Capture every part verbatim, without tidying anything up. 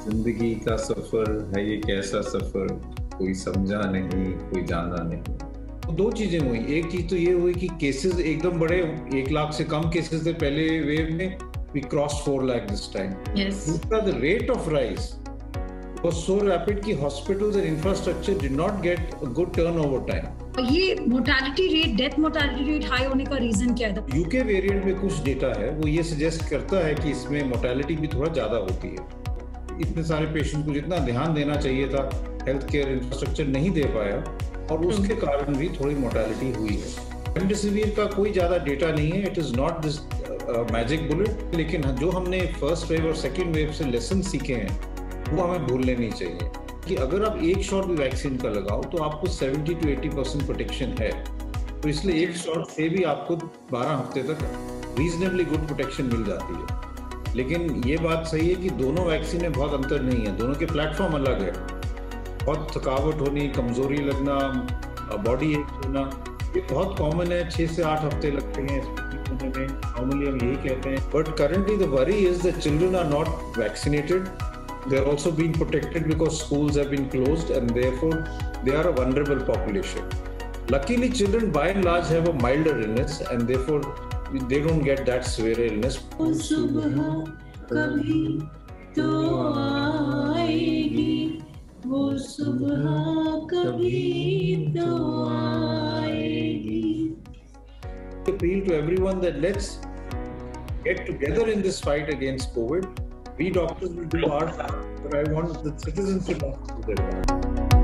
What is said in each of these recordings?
जिंदगी का सफर है ये कैसा सफर, कोई समझा नहीं कोई जाना नहीं। तो दो चीजें हुई, एक चीज तो ये हुई कि केसेस एकदम बड़े, एक लाख से कम केसेस थे पहले वेव में, we cross four lakh this time. दूसरा, the rate of rise was so rapid कि hospitals and infrastructure did not get a good turnover time. ये mortality rate, death mortality rate high होने का रीजन क्या था? यूके वेरिएंट में कुछ data है, वो ये सजेस्ट करता है कि इसमें मोर्टेलिटी भी थोड़ा ज्यादा होती है। इतने सारे पेशेंट को जितना ध्यान देना चाहिए था, हेल्थ केयर इंफ्रास्ट्रक्चर नहीं दे पाया और उसके कारण भी थोड़ी मोर्टेलिटी हुई है। रेमडेसिविर का कोई ज्यादा डेटा नहीं है, it is not this magic bullet, लेकिन जो हमने फर्स्ट वेव और सेकेंड वेव से लेसन सीखे हैं वो हमें भूलने नहीं चाहिए कि अगर आप एक शॉट भी वैक्सीन का लगाओ तो आपको seventy two eighty percent protection है। तो इसलिए एक शॉट से भी आपको बारह हफ्ते तक रीजनेबली गुड प्रोटेक्शन मिल जाती है। लेकिन ये बात सही है कि दोनों वैक्सीन में बहुत अंतर नहीं है, दोनों के प्लेटफॉर्म अलग है। बहुत थकावट होनी, कमजोरी लगना, बॉडी एक होना, ये बहुत कॉमन है। छः से आठ हफ्ते लगते हैं होने में, नॉर्मली हम यही कहते हैं। But currently the worry is the children are not vaccinated. They're also being protected because schools have been closed and therefore they are a vulnerable population. Luckily, children by and large have a milder illness and therefore they don't get that severe illness. सुबह कभी तो आएगी, वो सुबह कभी तो आएगी. Appeal to everyone that let's get together in this fight against COVID. We doctors will do our part, but I want the citizens to also do their part.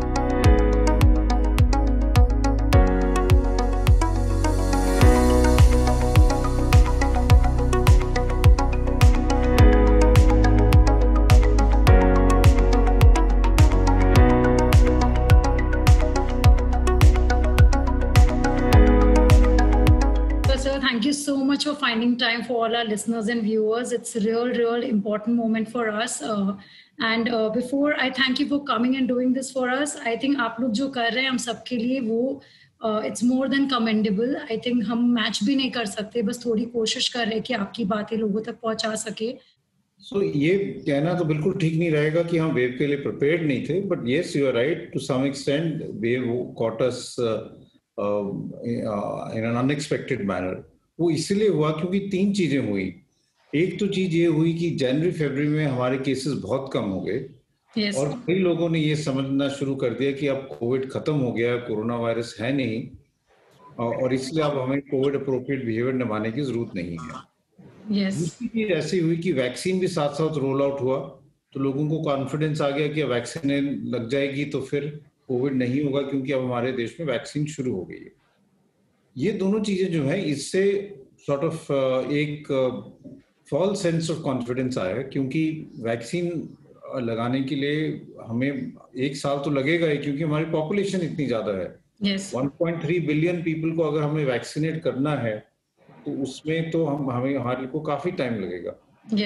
Thank you so much for finding time for all our listeners and viewers. It's a real, real important moment for us. Uh, and uh, before I thank you for coming and doing this for us, I think आप लोग जो कर रहे हैं हम सबके लिए वो uh, it's more than commendable. I think हम मैच भी नहीं कर सकते, बस थोड़ी कोशिश कर रहे हैं कि आपकी बातें लोगों तक पहुंचा सके. So ये कहना तो बिल्कुल ठीक नहीं रहेगा कि हम वेव के लिए प्रिपेयर्ड नहीं थे, but yes, you are right to some extent. Wave caught us uh, uh, in an unexpected manner. वो इसीलिए हुआ क्योंकि तीन चीजें हुई. एक तो चीज ये हुई कि जनवरी फरवरी में हमारे केसेस बहुत कम हो गए. yes. और कई लोगों ने ये समझना शुरू कर दिया कि अब कोविड खत्म हो गया, कोरोना वायरस है नहीं और इसलिए अब हमें कोविड अप्रोप्रिएट बिहेवियर निभाने की जरूरत नहीं है. yes. दूसरी चीज ऐसी हुई कि वैक्सीन भी साथ साथ रोल आउट हुआ तो लोगों को कॉन्फिडेंस आ गया कि वैक्सीन लग जाएगी तो फिर कोविड नहीं होगा क्योंकि अब हमारे देश में वैक्सीन शुरू हो गई है. ये दोनों चीजें जो है इससे सॉर्ट ऑफ एक फॉल्स सेंस ऑफ कॉन्फिडेंस आया क्योंकि वैक्सीन लगाने के लिए हमें एक साल तो लगेगा ही क्योंकि हमारी पॉपुलेशन इतनी ज्यादा है. yes. One point three billion people को अगर हमें वैक्सीनेट करना है तो उसमें तो हम हमें हमारे को काफी टाइम लगेगा.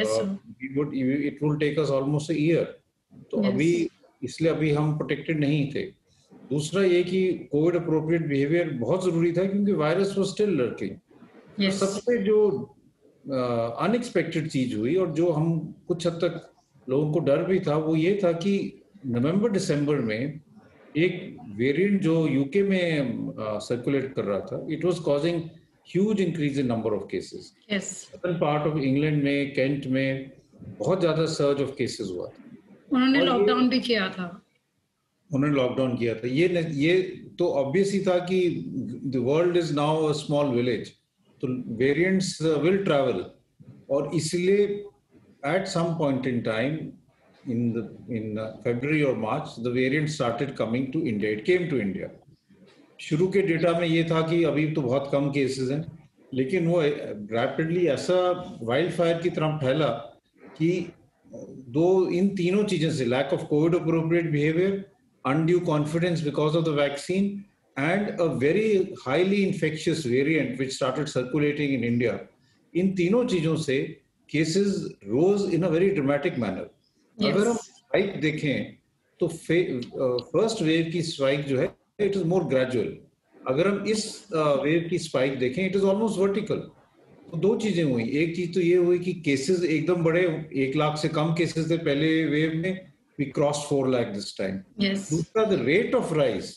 It will take us almost a year. तो yes. अभी इसलिए अभी हम प्रोटेक्टेड नहीं थे. दूसरा ये कि कोविड अप्रोप्रिएट बिहेवियर बहुत जरूरी था क्योंकि virus was still lurking. yes. तो सबसे जो अनएक्सपेक्टेड uh, चीज हुई और जो हम कुछ हद तक लोगों को डर भी था वो ये था कि नवंबर दिसंबर में एक वेरिएंट जो यूके में सर्कुलेट uh, कर रहा था, it was causing huge increase in number of cases. Southern part of England में, केंट में बहुत ज्यादा सर्ज ऑफ केसेस हुआ था. उन्होंने लॉकडाउन भी किया था. उन्होंने लॉकडाउन किया था. ये ये तो ऑब्वियस ही था कि the world is now a small village, तो वेरिएंट्स विल ट्रैवल और इसलिए at some point in time in the in फरवरी और मार्च the variant started coming to India. It came to India. शुरू के डेटा में ये था कि अभी तो बहुत कम केसेस हैं, लेकिन वो रैपिडली ऐसा वाइल्ड फायर की तरह फैला कि दो इन तीनों चीजों से, lack of Covid appropriate behaviour, undue confidence because of the vaccine and a very highly infectious variant which started circulating in India, इन तीनों चीजों से cases rose in a very dramatic manner. yes. अगर हम स्पाइक देखें तो first wave की spike जो है it is more gradual. अगर हम इस वेव uh, की स्पाइक देखें it is almost vertical. तो दो चीजें हुई। एक चीज तो ये हुई कि केसेस एकदम बड़े, एक लाख से कम केसेस थे पहले वेव में, we cross four lakh this time. Yes. दूसरा, the rate of rise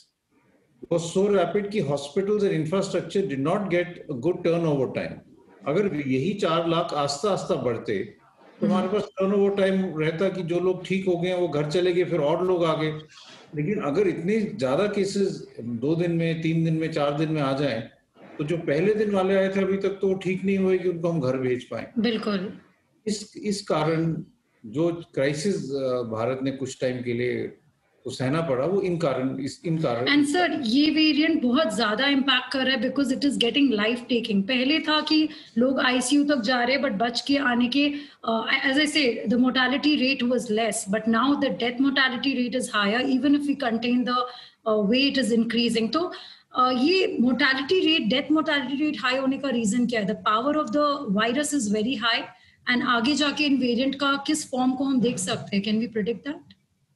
was so rapid कि hospitals and infrastructure did not get a good turnover time. अगर यही चार लाख आस्ता आस्ता बढ़ते तो हमारे पास टर्नओवर टाइम रहता कि जो लोग ठीक हो गए वो घर चले गए, फिर और लोग आ गए। लेकिन अगर इतने ज्यादा केसेस दो दिन में, तीन दिन में, चार दिन में आ जाएं, तो जो पहले दिन वाले आए थे अभी तक तो वो ठीक नहीं हुए कि उनको हम घर भेज पाए। बिल्कुल। इस इस कारण जो क्राइसिस भारत ने कुछ टाइम के लिए तो सहना पड़ा, वो इन कारण इस इन कारण एंड सर ये वेरिएंट बहुत ज्यादा इम्पैक्ट कर रहा है because it is getting life taking. पहले था कि लोग आईसीयू तक जा रहे बट बच के आने के, as I say the mortality rate was less, but now the death mortality rate is higher even if we contain the way it is increasing. तो uh, ये mortality rate, death mortality rate high होने का reason क्या है? The power of the virus is very high and आगे जाके इन variant का किस फॉर्म को हम देख सकते हैं? Can we predict that?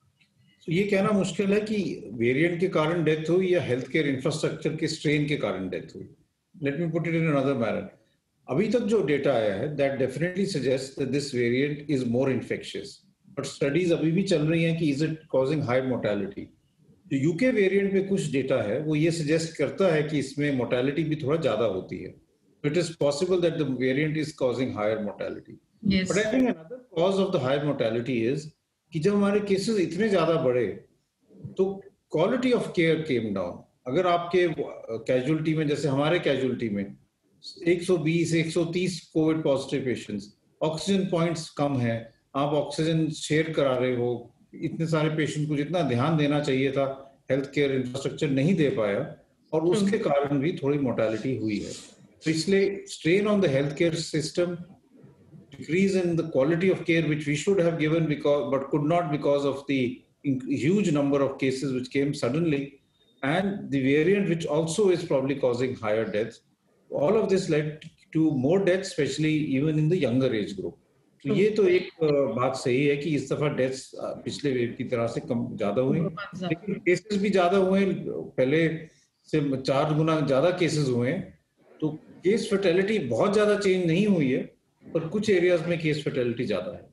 तो ये कहना मुश्किल है कि वेरिएंट के कारण डेथ हुई या हेल्थ केयर इंफ्रास्ट्रक्चर के स्ट्रेन के कारण डेथ हुई। Let me put it in another manner. अभी तक जो डेटा आया है that definitely suggest that this variant is more infectious, but studies अभी भी चल रही हैं कि is it causing high mortality. जो यूके वेरिएंट में कुछ डेटा है वो ये सजेस्ट करता है कि इसमें मोर्टेलिटी भी थोड़ा ज्यादा होती है। It is possible that the variant is causing higher mortality. But I think another cause of the higher mortality is कि जब हमारे केसेस इतने ज्यादा बढ़े तो quality of care came down. अगर आपके कैजुअलिटी में, जैसे हमारे कैजुअलिटी में एक सौ बीस एक सौ तीस Covid positive patients, oxygen points कम है, आप ऑक्सीजन शेयर करा रहे हो, इतने सारे पेशेंट को जितना ध्यान देना चाहिए था हेल्थ केयर इंफ्रास्ट्रक्चर नहीं दे पाया, और उसके कारण भी थोड़ी मोर्टेलिटी हुई है। तो इसलिए strain on the health care system, decrease in the quality of care which we should have given because but could not because of the huge number of cases which came suddenly, and the variant which also is probably causing higher deaths. All of this led to more deaths, especially even in the younger age group. तो ये तो एक बात सही है कि इस दफा डेथ्स पिछले वेव की तरह से कम ज्यादा हुए, लेकिन केसेस भी ज्यादा हुए, पहले से चार गुना ज्यादा केसेस हुए हैं। तो केस फर्टेलिटी बहुत ज्यादा चेंज नहीं हुई है, पर कुछ एरियाज में केस फर्टिलिटी ज्यादा है।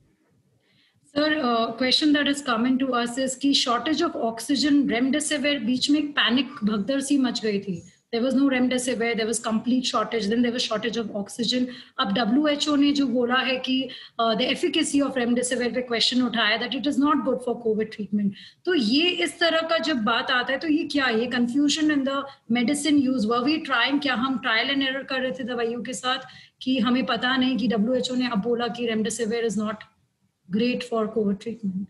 Sir, question that is coming to us is कि शॉर्टेज ऑफ ऑक्सीजन, रेमडेसिविर, बीच में एक पैनिक भगदड़ सी मच गई थी। There was no remdesivir, there was complete shortage, then there was shortage of oxygen. अब डब्ल्यू एच ओ ने जो बोला है कि द एफिकेसी ऑफ रेमडेसिविर पे क्वेश्चन उठाया that it is not good for Covid treatment. तो ये इस तरह का जब बात आता है तो ये क्या, ये confusion in the medicine use, were we trying, क्या हम ट्रायल एंड एरर कर रहे थे दवाइयों के साथ कि हमें पता नहीं कि डब्ल्यू एच ओ ने अब बोला कि remdesivir is not great for Covid treatment?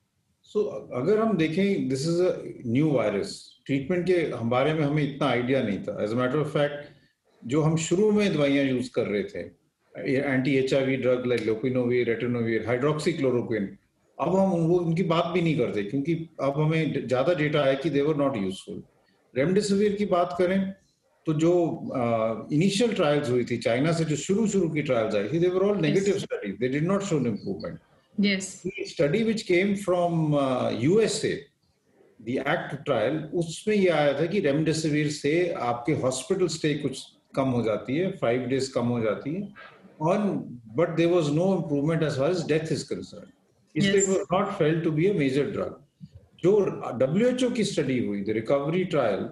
So अगर हम देखें, this is a new virus, treatment के बारे में हमें इतना आइडिया नहीं था। As a matter of fact, जो हम शुरू में दवाइयां यूज कर रहे थे, anti H I V drug like lopinavir, ritonavir, hydroxychloroquine, अब हम उनको उनकी बात भी नहीं करते क्योंकि अब हमें ज्यादा डेटा आया कि they were not useful. Remdesivir की बात करें तो जो इनिशियल uh, ट्रायल्स हुई थी चाइना से, जो शुरू शुरू की ट्रायल्स आई थी, they were all negative studies, they did not show an improvement. Yes. The study which came from uh, U S A, the ACT trial, उसमें ये आया था कि रेमडेसिविर से आपके हॉस्पिटल स्टे कुछ कम हो जाती है, फाइव डेज कम हो जाती है, और but there was no improvement as far as death is concern, इसलिए it was not felt to be a major drug. जो डब्ल्यू एच ओ की स्टडी हुई, the recovery trial,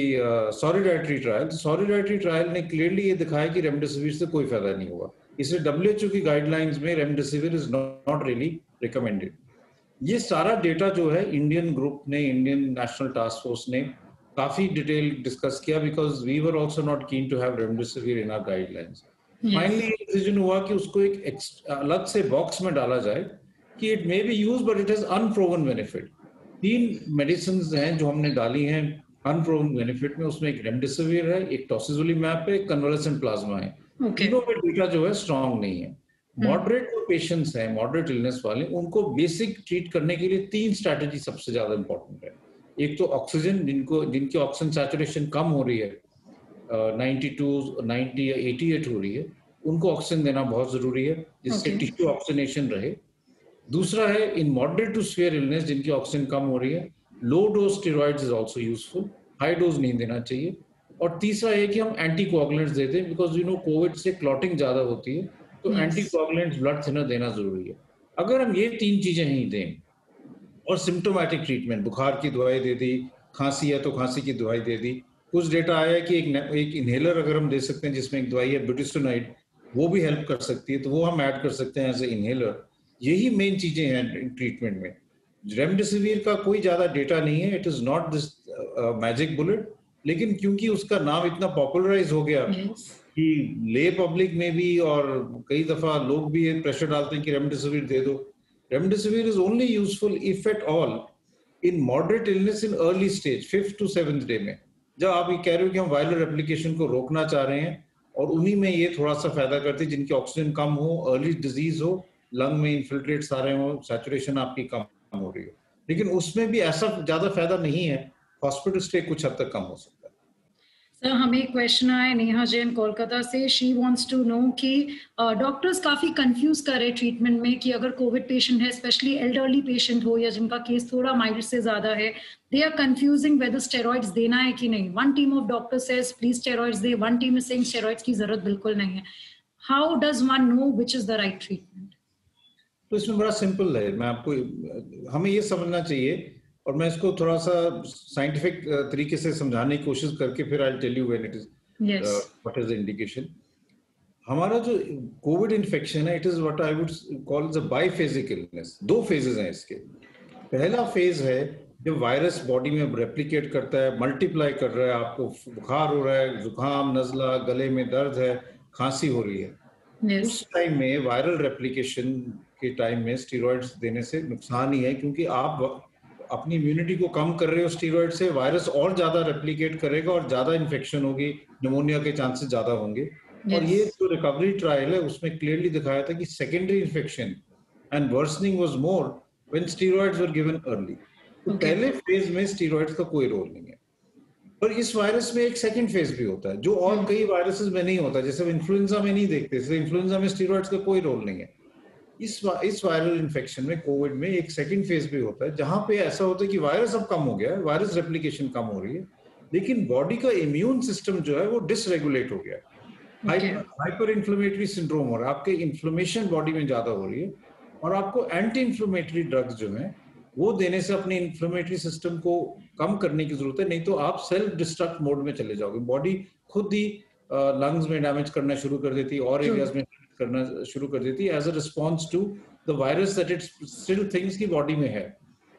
the solidarity trial, solidarity trial ने clearly ये दिखाया कि remdesivir से कोई फायदा नहीं हुआ, इसलिए डब्ल्यू एच ओ की गाइडलाइंस में remdesivir is not really recommended. ये सारा डेटा जो है इंडियन ग्रुप ने, इंडियन नेशनल टास्क फोर्स ने काफी डिटेल डिस्कस किया, because we were also not keen to have remdesivir in our guidelines. Finally decision हुआ कि उसको एक अलग से बॉक्स में डाला जाए कि it may be use but it has unproven benefit. तीन मेडिसिन हैं जो हमने डाली हैं अनप्रूवन बेनिफिट में, उसमें एक रेमडेसिविर है, एक टॉसिजुलिमैब है, एक कन्वालेसेंट प्लाज्मा है। तीनों में डेटा जो है स्ट्रांग नहीं है। मॉडरेट जो पेशेंट्स हैं, मॉडरेट इलनेस वाले, उनको बेसिक ट्रीट करने के लिए तीन स्ट्रैटेजी सबसे ज्यादा इंपॉर्टेंट है। एक तो ऑक्सीजन, जिनको जिनकी ऑक्सीजन सैचुरेशन कम हो रही है, नाइंटी टू, नाइंटी या एटी एट हो रही है, उनको ऑक्सीजन देना बहुत जरूरी है जिससे Okay. टिश्यू ऑक्सीजनेशन रहे। दूसरा है in moderate to severe illness जिनकी ऑक्सीजन कम हो रही है, low dose steroids is also useful, high dose नहीं देना चाहिए। और तीसरा ये कि हम एंटीकोगुलेंट्स देते हैं, बिकॉज यू नो कोविड से क्लॉटिंग ज़्यादा होती है, तो Yes. एंटीकोगुलेंट्स ब्लड थिनर देना ज़रूरी है। अगर हम ये तीन चीज़ें ही दें और सिम्टोमेटिक ट्रीटमेंट, बुखार की दवाई दे दी, खांसी है तो खांसी की दवाई दे दी, कुछ डेटा आया है कि एक एक इन्हेलर अगर हम दे सकते हैं जिसमें एक दवाई है ब्यूटिस्टोनाइड, वो भी हेल्प कर सकती है, तो वो हम ऐड कर सकते हैं एज ए इन्हेलर। यही मेन चीज़ें हैं ट्रीटमेंट में। रेमडेसिविर का कोई ज़्यादा डेटा नहीं है, it is not this magic bullet, लेकिन क्योंकि उसका नाम इतना पॉपुलराइज हो गया Yes. कि ले पब्लिक में भी और कई दफा लोग भी ये प्रेशर डालते हैं कि रेमडेसिविर दे दो। Remdesivir is only useful if at all in moderate illness in early stage, fifth to seventh day में, जब आप ये कह रहे हो कि हम वायरल रेप्लिकेशन को रोकना चाह रहे हैं, और उन्हीं में ये थोड़ा सा फायदा करती है जिनकी ऑक्सीजन कम हो, अर्ली डिजीज हो, लंग में इन्फिल्ट्रेट्स आ रहे हो, सैचुरेशन आपकी कम हो रही हो, लेकिन उसमें भी ऐसा ज्यादा फायदा नहीं है। हॉस्पिटल स्टे कुछ हद तक कम हो सकता है। सर, हमें एक क्वेश्चन आया नेहा जैन कोलकाता से। शी वांट्स टू नो कि डॉक्टर्स काफी कंफ्यूज कर रहे ट्रीटमेंट में कि अगर कोविड पेशेंट है, स्पेशली एल्डरली पेशेंट हो या जिनका केस थोड़ा माइल्ड से ज्यादा है, they are confusing whether steroids देना है कि नहीं। One team of doctor says please steroids दे, one team is saying steroids की जरूरत बिल्कुल नहीं है। How does one know which is the right treatment? तो इसमें बड़ा सिंपल है, मैं आपको, हमें ये समझना चाहिए, और मैं इसको थोड़ा सा साइंटिफिक तरीके से समझाने की कोशिश करके फिर I tell you when it is what is the indication. हमारा जो कोविड इन्फेक्शन है, it is what I would call the biphasic illness. दो फेजेस हैं इसके। पहला फेज है जब वायरस बॉडी में रेप्लिकेट करता है, मल्टीप्लाई कर रहा है, आपको बुखार हो रहा है, जुकाम, नजला, गले में दर्द है, खांसी हो रही है। yes. उस टाइम में वायरल रेप्लिकेशन के टाइम में स्टेरॉइड्स देने से नुकसान ही है, क्योंकि आप अपनी इम्यूनिटी को कम कर रहे हो स्टेरॉइड से, वायरस और ज्यादा रेप्लिकेट करेगा और ज्यादा इन्फेक्शन होगी, निमोनिया के चांसेस ज्यादा होंगे। yes. और ये जो रिकवरी ट्रायल है उसमें क्लियरली दिखाया था कि secondary infection and worsening was more when steroids were given early. तो okay. पहले फेज में स्टेरॉइड्स का कोई रोल नहीं है, पर इस वायरस में एक सेकंड फेज भी होता है जो और कई वायरसेस में नहीं होता, जैसे इन्फ्लुएंजा में नहीं देखते, जैसे इन्फ्लुएंजा में स्टेरॉइड्स का कोई रोल नहीं है। इस इस वायरल इन्फेक्शन में, कोविड में, एक सेकंड फेज भी होता है जहां पे ऐसा होता है कि वायरस अब कम हो गया है, वायरस रेप्लिकेशन कम हो रही है, लेकिन बॉडी का इम्यून सिस्टम जो है वो डिसरेगुलेट हो गया है, हाइपर इन्फ्लेमेटरी सिंड्रोम हो रहा है, आपके इन्फ्लेमेशन बॉडी में ज्यादा हो रही है, और आपको एंटी इन्फ्लेमेटरी ड्रग्स जो है वो देने से अपने इन्फ्लेमेटरी सिस्टम को कम करने की जरूरत है, नहीं तो आप सेल्फ डिस्ट्रक्ट मोड में चले जाओगे। बॉडी खुद ही लंग्स में डैमेज करना शुरू कर देती है और एरियाज में करना शुरू कर देती है as a response to the virus that it still thinks की बॉडी में है।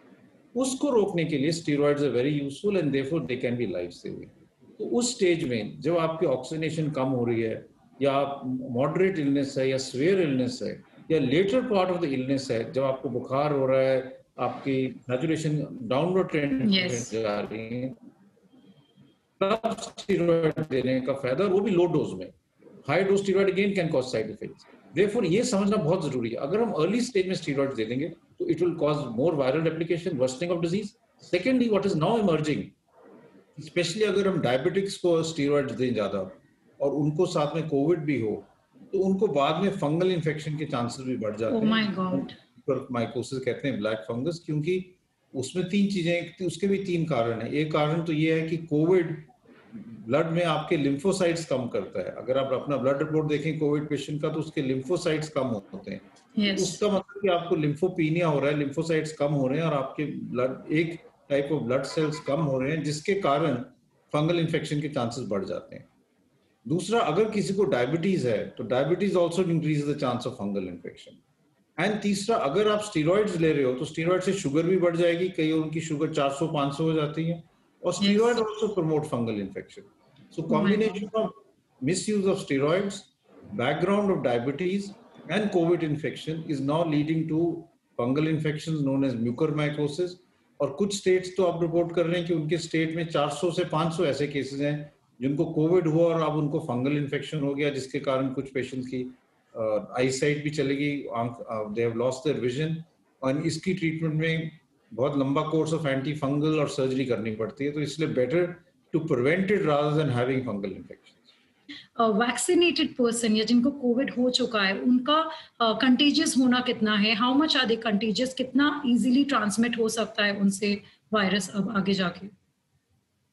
उसको रोकने के लिए steroids are very useful and therefore they can be life saving. तो उस स्टेज में जब आपकी ऑक्सीजनेशन कम हो रही है, या मॉडरेट इलनेस है, या सीवियर इलनेस है, या later part of the illness है, जब आपको बुखार हो रहा है, आपकी सैचुरेशन डाउनवर्ड ट्रेंड में जा रही है, तब स्टेरॉइड देने का फायदा, वो भी लो डोज में। High dose steroid again can cause side effects. Therefore ये समझना बहुत जरूरी है, अगर हम अर्ली स्टेज में स्टेरॉइड दे देंगे तो it will cause more viral replication, worsening of disease. Secondly, what is now emerging, specially अगर हम डायबिटिक्स को स्टेरॉइड दें ज्यादा और उनको साथ में कोविड भी हो, तो उनको बाद में फंगल इन्फेक्शन के चांसेस भी बढ़ जाते हैं। oh my God. माइकोसिस कहते हैं, ब्लैक फंगस, क्योंकि उसमें तीन चीजें, उसके भी तीन कारण है। एक कारण तो ये है कि कोविड ब्लड में आपके लिम्फोसाइट्स कम करता है। अगर आप अपना ब्लड रिपोर्ट देखें कोविड पेशेंट का, तो उसके लिम्फोसाइट्स कम होते हैं। yes. उसका मतलब कि आपको लिम्फोपीनिया हो रहा है, लिम्फोसाइट्स कम हो रहे हैं, और आपके ब्लड, एक टाइप ऑफ ब्लड सेल्स कम हो रहे हैं, जिसके कारण फंगल इन्फेक्शन के चांसेस बढ़ जाते हैं। दूसरा, अगर किसी को डायबिटीज है तो diabetes also increase the chance of fungal infection. And तीसरा, अगर आप स्टेरॉइड्स ले रहे हो तो स्टेरॉइड से शुगर भी बढ़ जाएगी, कई उनकी शुगर चार सौ पाँच सौ हो जाती है, और steroid also promote fungal infection. So combination of misuse of steroids, background of diabetes and COVID infection is now leading to fungal infections known as mucormycosis. और कुछ स्टेट्स तो आप रिपोर्ट कर रहे हैं कि उनके स्टेट में चार सौ से पाँच सौ ऐसे केसेस हैं जिनको कोविड हुआ और अब उनको फंगल इन्फेक्शन हो गया, जिसके कारण कुछ पेशेंट्स की आई साइट भी चली गई, they have lost their vision. और इसकी ट्रीटमेंट में बहुत लंबा कोर्स ऑफ एंटी फंगल और सर्जरी करनी पड़ती है, तो इसलिए better to prevent it rather than having fungal infection. Vaccinated person या जिनको कोविड हो चुका है, उनका कंटेजियस uh, होना कितना है? How much are they contagious? कितना इजीली ट्रांसमिट हो सकता है उनसे वायरस अब आगे जाके?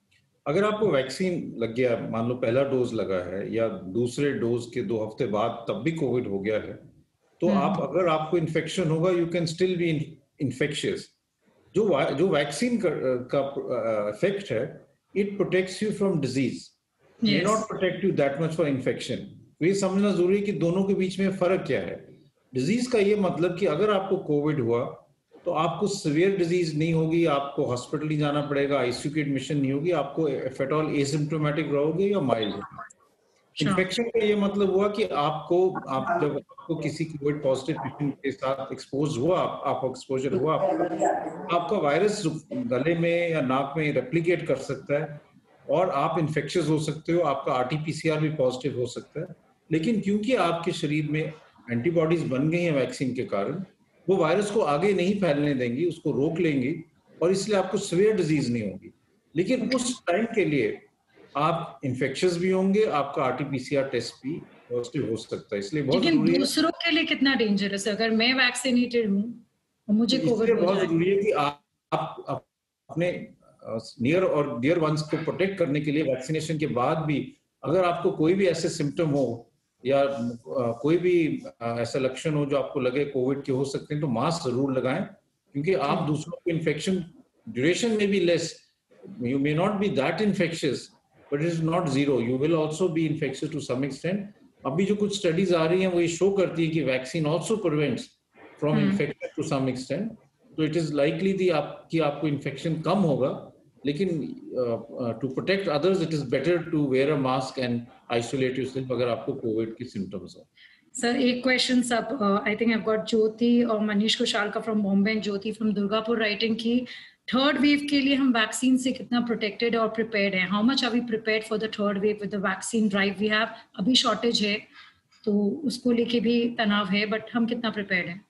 अगर आपको वैक्सीन लग गया, मान लो पहला डोज लगा है या दूसरे डोज के दो हफ्ते बाद तब भी कोविड हो गया है, तो आप अगर आपको इन्फेक्शन होगा, you can still be infectious. जो जो वैक्सीन का इफेक्ट है, it protects you from disease, may not protect you that much for infection. तो ये समझना जरूरी है कि दोनों के बीच में फर्क क्या है। डिजीज का ये मतलब कि अगर आपको कोविड हुआ तो आपको सीवियर डिजीज नहीं होगी, आपको हॉस्पिटल नहीं जाना पड़ेगा, आईसीयू की एडमिशन नहीं होगी, आपको इफ एट ऑल एसिम्प्टोमेटिक रहोगे या माइल्ड होगी। इन्फेक्शन का ये मतलब हुआ कि आपको आप जब आपको किसी कोविड पॉजिटिव पेशेंट के साथ एक्सपोज हुआ, आप, आप एक्सपोजर हुआ, आपका वायरस गले में या नाक में रेप्लिकेट कर सकता है और आप इन्फेक्शियस हो सकते हो, आपका आरटीपीसीआर भी पॉजिटिव हो सकता है। लेकिन क्योंकि आपके शरीर में एंटीबॉडीज बन गई हैं वैक्सीन के कारण, वो वायरस को आगे नहीं फैलने देंगी, उसको रोक लेंगी और इसलिए आपको सीवियर डिजीज नहीं होगी। लेकिन उस टाइम के लिए आप इन्फेक्शियस भी होंगे, आपका आरटीपीसीआर टेस्ट भी पॉजिटिव हो सकता है, इसलिए बहुत जरूरी है। दूसरों के लिए कितना डेंजरस है अगर मैं वैक्सीनेटेड हूँ और मुझे कोविड हो जाए? बहुत जरूरी है कि आप, आप, आप अपने नियर और डियर वंस को प्रोटेक्ट करने के लिए वैक्सीनेशन के बाद भी अगर आपको कोई भी ऐसे सिम्टम हो या कोई भी ऐसा लक्षण हो जो आपको लगे कोविड के हो सकते हैं, तो मास्क जरूर लगाएं, क्योंकि आप दूसरों को इन्फेक्शन ड्यूरेशन में भी less, you may not be that infectious but it is not zero, you will also be infectious to some extent. अभी जो कुछ स्टडीज आ रही हैं वो ये शो करती है कि vaccine also prevents from infection to some extent, तो इट इज लाइकली दी आप कि आपको इन्फेक्शन कम होगा, लेकिन to protect others it is better to wear a mask and isolate yourself अगर आपको कोविड के सिम्टम्स हो। सर एक क्वेश्चन सब आई थिंक आई गॉट ज्योति और मनीष कुशाल का from Bombay and Jyoti from Durgapur writing की थर्ड वेव के लिए हम वैक्सीन से कितना प्रोटेक्टेड और प्रिपेयर्ड हैं? How much are we prepared for the third wave with the vaccine drive we have? अभी शॉर्टेज है तो उसको लेके भी तनाव है, बट हम कितना प्रिपेयर्ड हैं?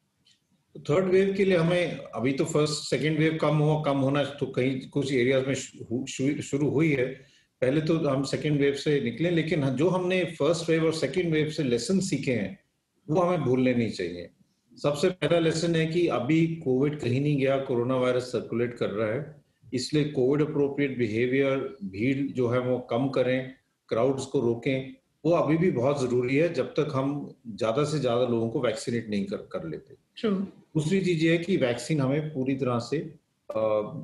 थर्ड वेव के लिए हमें अभी तो फर्स्ट सेकेंड वेव कम हो कम होना तो कहीं कुछ एरियाज में शुरू हुई है, पहले तो हम सेकेंड वेव से निकले, लेकिन जो हमने फर्स्ट वेव और सेकेंड वेव से लेसन सीखे हैं वो हमें भूलने नहीं चाहिए। सबसे पहला लेसन है कि अभी कोविड कहीं नहीं गया, कोरोना वायरस सर्कुलेट कर रहा है, इसलिए कोविड अप्रोप्रिएट बिहेवियर, भीड़ जो है वो कम करें, क्राउड्स को रोकें, वो अभी भी बहुत जरूरी है जब तक हम ज्यादा से ज्यादा लोगों को वैक्सीनेट नहीं कर कर लेते। True. दूसरी चीज ये है कि वैक्सीन हमें पूरी तरह से आ,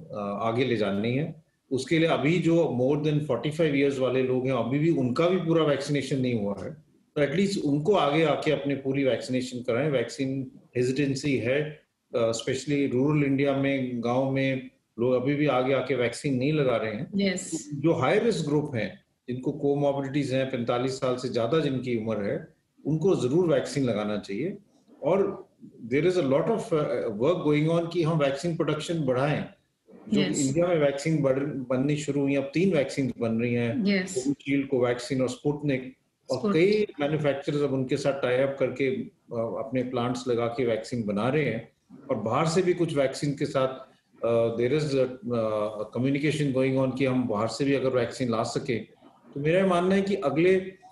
आ, आगे ले जानी है। उसके लिए अभी जो मोर देन पैंतालीस इयर्स वाले लोग हैं अभी भी उनका भी पूरा वैक्सीनेशन नहीं हुआ है, तो एटलीस्ट उनको आगे आके अपने पूरी वैक्सीनेशन कराएं। वैक्सीन हेजिटेंसी है, स्पेशली रूरल इंडिया में, गांव में लोग अभी भी आगे आके वैक्सीन नहीं लगा रहे हैं। yes. जो हाई रिस्क ग्रुप हैं, जिनको कोमॉर्बिडिटीज हैं, पैंतालीस साल से ज्यादा जिनकी उम्र है, उनको जरूर वैक्सीन लगाना चाहिए। और there is a lot of work going on कि हम वैक्सीन प्रोडक्शन बढ़ाएं। जो yes. इंडिया में वैक्सीन बननी शुरू हुई, अब तीन वैक्सीन बन रही हैं, कोविशील्ड, कोवैक्सीन और स्पुतनिक, और कई मैन्युफैक्चरर्स अब उनके साथ टाई अप करके अपने प्लांट्स लगा के वैक्सीन बना रहे हैं। और बाहर से भी कुछ वैक्सीन के साथ there is communication going on कि हम बाहर से भी अगर वैक्सीन ला सके। तो मेरा मानना है कि अगले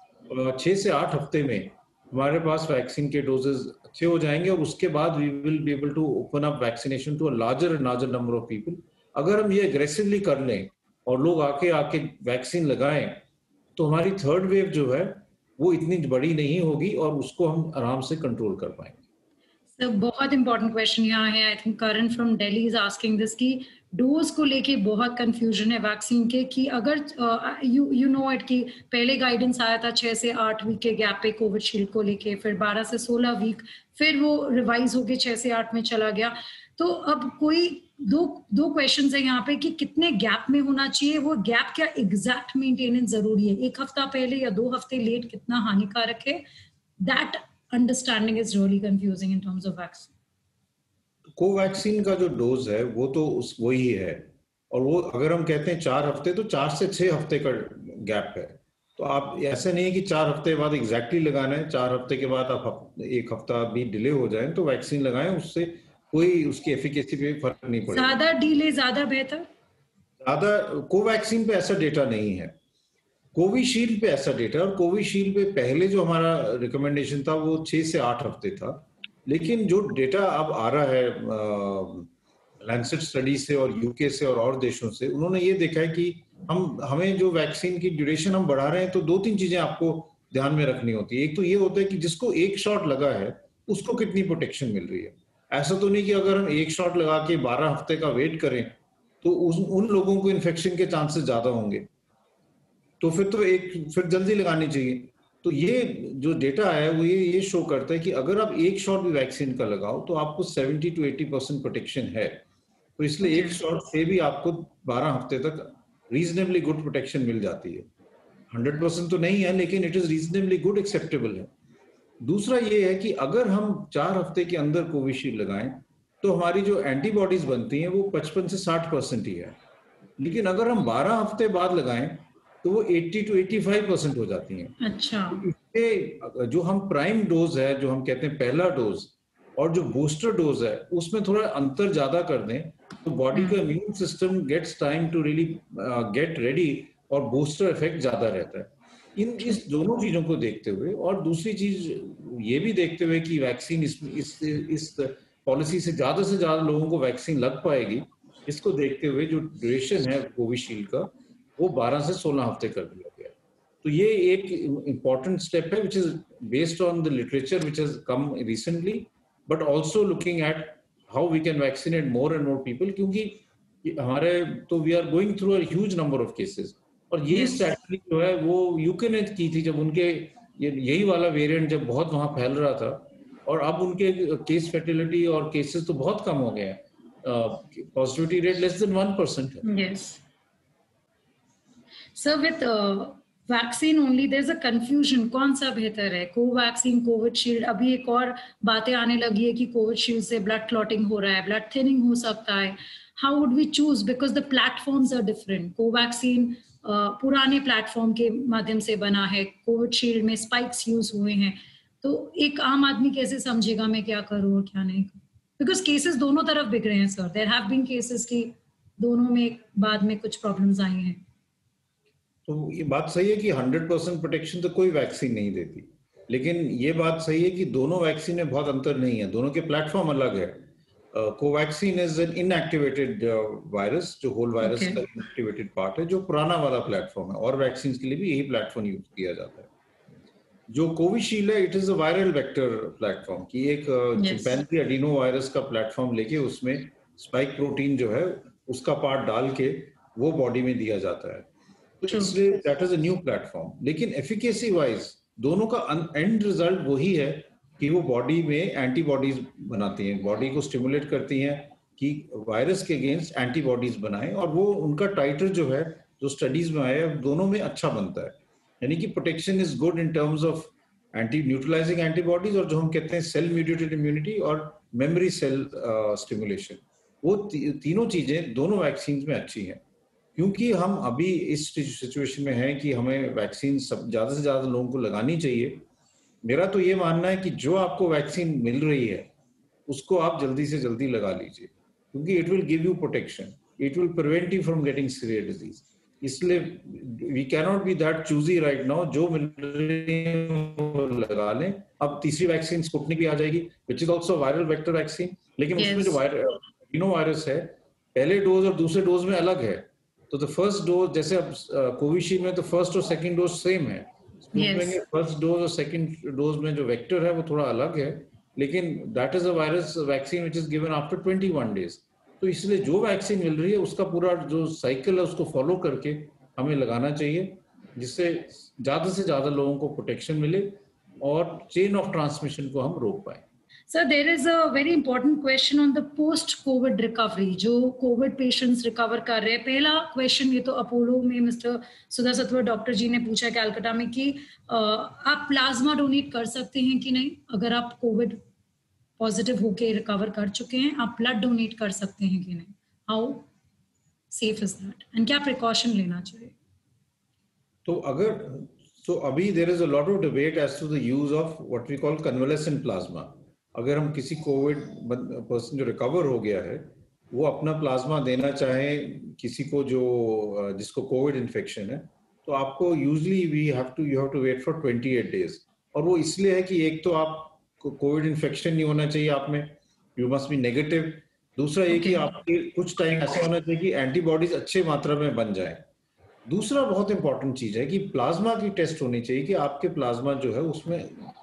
छः से आठ हफ्ते में हमारे पास वैक्सीन के डोजेज अच्छे हो जाएंगे और उसके बाद we will be able to open up vaccination to a larger and larger number of people. अगर हम ये एग्रेसिवली कर लें और लोग आके आके वैक्सीन लगाएं तो हमारी थर्ड वेव जो है वो इतनी बड़ी नहीं होगी और उसको हम आराम से कंट्रोल कर पाएंगे। सर बहुत इंपॉर्टेंट क्वेश्चन यहाँ है, I think Karan from Delhi is asking this कि डोज को लेके बहुत कंफ्यूजन है वैक्सीन के, कि अगर यू यू नो इट कि पहले गाइडेंस आया था छः से आठ वीक के गैप पे कोविशील्ड को लेके, फिर बारह से सोलह वीक, फिर वो रिवाइज होके छः से आठ में चला गया। तो अब कोई दो दो क्वेश्चंस है यहाँ पे कि कितने गैप में होना चाहिए, वो गैप क्या एग्जैक्ट मेंटेनेंस जरूरी है, एक हफ्ता पहले या दो हफ्ते लेट कितना हानिकारक है? That understanding is really confusing in terms of vaccine. Covaxin का जो डोज है वो तो उस वही है, और वो अगर हम कहते हैं चार हफ्ते तो चार से छह हफ्ते का गैप है। तो आप ऐसे नहीं है कि चार हफ्ते बाद एग्जैक्टली लगाना है, चार हफ्ते के बाद आप एक हफ्ता भी डिले हो जाए तो वैक्सीन लगाएं, उससे कोई उसकी एफिकेसी पे फर्क नहीं पड़ेगा। ज्यादा डिले ज्यादा बेहतर? ज्यादा कोवैक्सीन पे ऐसा डेटा नहीं है, कोविशील्ड पे ऐसा डेटा, और कोविशील्ड पे पहले जो हमारा रिकमेंडेशन था वो छह से आठ हफ्ते था, लेकिन जो डेटा अब आ रहा है लैंसेट स्टडी से और यूके से और और देशों से, उन्होंने ये देखा है कि हम हमें जो वैक्सीन की ड्यूरेशन हम बढ़ा रहे हैं, तो दो तीन चीजें आपको ध्यान में रखनी होती है। एक तो ये होता है कि जिसको एक शॉट लगा है उसको कितनी प्रोटेक्शन मिल रही है। ऐसा तो नहीं कि अगर हम एक शॉट लगा के बारह हफ्ते का वेट करें तो उस उन लोगों को इन्फेक्शन के चांसेस ज्यादा होंगे, तो फिर तो एक फिर जल्दी लगानी चाहिए। तो ये जो डेटा है वो ये ये शो करता है कि अगर आप एक शॉट भी वैक्सीन का लगाओ तो आपको seventy two eighty percent protection है। तो इसलिए एक शॉट से भी आपको बारह हफ्ते तक रीजनेबली गुड प्रोटेक्शन मिल जाती है। हंड्रेड परसेंट तो नहीं है, लेकिन it is reasonably good, acceptable है। दूसरा ये है कि अगर हम चार हफ्ते के अंदर कोविशील्ड लगाएं तो हमारी जो एंटीबॉडीज बनती हैं वो पचपन से साठ परसेंट ही है, लेकिन अगर हम बारह हफ्ते बाद लगाएं तो वो अस्सी टू पचासी परसेंट हो जाती हैं। अच्छा। इससे जो हम प्राइम डोज है, जो हम कहते हैं पहला डोज, और जो बूस्टर डोज है उसमें थोड़ा अंतर ज्यादा कर दें तो बॉडी का immune system gets time to really get ready और बूस्टर इफेक्ट ज्यादा रहता है। इन इस दोनों चीजों को देखते हुए, और दूसरी चीज ये भी देखते हुए कि वैक्सीन इस इस इस पॉलिसी से ज्यादा से ज्यादा लोगों को वैक्सीन लग पाएगी, इसको देखते हुए जो ड्यूरेशन है कोविशील्ड का वो बारह से सोलह हफ्ते कर दिया गया। तो ये एक इम्पॉर्टेंट स्टेप है which is based on the literature which has come recently, but also looking at how we can vaccinate more and more people, क्योंकि हमारे तो we are going through a huge number of cases. और ये strategy जो है वो UK ने की थी जब उनके यही वाला वेरिएंट जब बहुत वहां फैल रहा था, और अब उनके केस फैटिलिटी और केसेस तो बहुत कम हो गए हैं, positivity rate less than one percent है। Yes sir, with vaccine only there is a confusion, कौन सा बेहतर है, कोवैक्सीन, कोविशील्ड? अभी एक और बातें आने लगी है कि कोविशील्ड से ब्लड क्लॉटिंग हो रहा है, ब्लड थिनिंग हो सकता है। How would we choose, because the platforms are different. Covaxin Uh, पुराने प्लेटफॉर्म के माध्यम से बना है, कोविशील्ड में स्पाइक्स यूज हुए हैं, तो एक आम आदमी कैसे समझेगा मैं क्या करूं और क्या नहीं करूं? बिकॉज केसेस दोनों तरफ बिक रहे हैं sir, there have been cases की दोनों में बाद में कुछ प्रॉब्लम्स आई हैं। तो ये बात सही है कि हंड्रेड परसेंट प्रोटेक्शन तो कोई वैक्सीन नहीं देती, लेकिन ये बात सही है कि दोनों वैक्सीन में बहुत अंतर नहीं है, दोनों के प्लेटफॉर्म अलग है। Covaxin is an inactivated virus, जो होल वायरस का इनएक्टिवेटेड पार्ट है, जो पुराना वाला प्लेटफॉर्म है, और वैक्सीन के लिए भी यही प्लेटफॉर्म यूज किया जाता है। जो कोविशील्ड है, it is a viral vector platform की एक चिंपैंजी एडिनो वायरस का प्लेटफॉर्म लेके उसमें स्पाइक प्रोटीन जो है उसका पार्ट डाल के वो बॉडी में दिया जाता है, तो इसलिए that is a new platform. लेकिन एफिकेसी वाइज दोनों का एंड रिजल्ट वही है कि वो बॉडी में एंटीबॉडीज बनाती हैं, बॉडी को स्टिमुलेट करती हैं कि वायरस के अगेंस्ट एंटीबॉडीज बनाएं, और वो उनका टाइटर जो है जो स्टडीज में आया है दोनों में अच्छा बनता है। यानी कि protection is good in terms of anti neutralising antibodies, और जो हम कहते हैं सेल म्यूटेटेड इम्यूनिटी और मेमोरी सेल स्टिमुलेशन, वो ती, तीनों चीजें दोनों वैक्सीन में अच्छी हैं। क्योंकि हम अभी इस सिचुएशन में हैं कि हमें वैक्सीन सब ज्यादा से ज्यादा लोगों को लगानी चाहिए। मेरा तो ये मानना है कि जो आपको वैक्सीन मिल रही है उसको आप जल्दी से जल्दी लगा लीजिए, क्योंकि it will give you protection, it will prevent you from getting severe disease. इसलिए we can not be that choosy right now, जो मिल रही है वो लगा लें। अब तीसरी वैक्सीन स्पुतनिक भी आ जाएगी, which is also viral vector vaccine, लेकिन yes. उसमें जो एडिनो वायरस है पहले डोज और दूसरे डोज में अलग है। तो द फर्स्ट डोज, जैसे अब कोविशील्ड में तो फर्स्ट और सेकंड डोज सेम है, फर्स्ट डोज और सेकंड डोज में जो वेक्टर है वो थोड़ा अलग है, लेकिन that is a virus vaccine which is given after twenty one days. तो इसलिए जो वैक्सीन मिल रही है उसका पूरा जो साइकिल है उसको फॉलो करके हमें लगाना चाहिए, जिससे ज्यादा से ज्यादा लोगों को प्रोटेक्शन मिले और चेन ऑफ ट्रांसमिशन को हम रोक पाए। Sir, there is a very important question on the post-COVID recovery. जो COVID patients recover कर रहे हैं, पहला question ये तो अपोलो में मिस्टर सुधा सतवर डॉक्टर जी ने पूछा कैलकाटा में कि आप प्लाज्मा डोनेट कर सकते हैं कि नहीं, अगर आप कोविड पॉजिटिव होके रिकवर कर चुके हैं, आप ब्लड डोनेट कर सकते हैं कि नहीं, how safe is that and क्या प्रिकॉशन लेना चाहिए? तो अगर तो अभी there is a lot of debate as to the use of what we call convalescent plasma. अगर हम किसी कोविड पर्सन जो रिकवर हो गया है वो अपना प्लाज्मा देना चाहे किसी को जो जिसको कोविड इन्फेक्शन है, तो आपको usually we have to you have to wait for twenty eight days. और वो इसलिए है कि एक तो आप कोविड इन्फेक्शन नहीं होना चाहिए आप में, यू मस्ट बी नेगेटिव, दूसरा ये कि Okay. आपके कुछ टाइम ऐसा होना चाहिए कि एंटीबॉडीज अच्छे मात्रा में बन जाए। दूसरा बहुत इंपॉर्टेंट चीज है कि प्लाज्मा की टेस्ट होनी चाहिए कि आपके प्लाज्मा जो है उसमें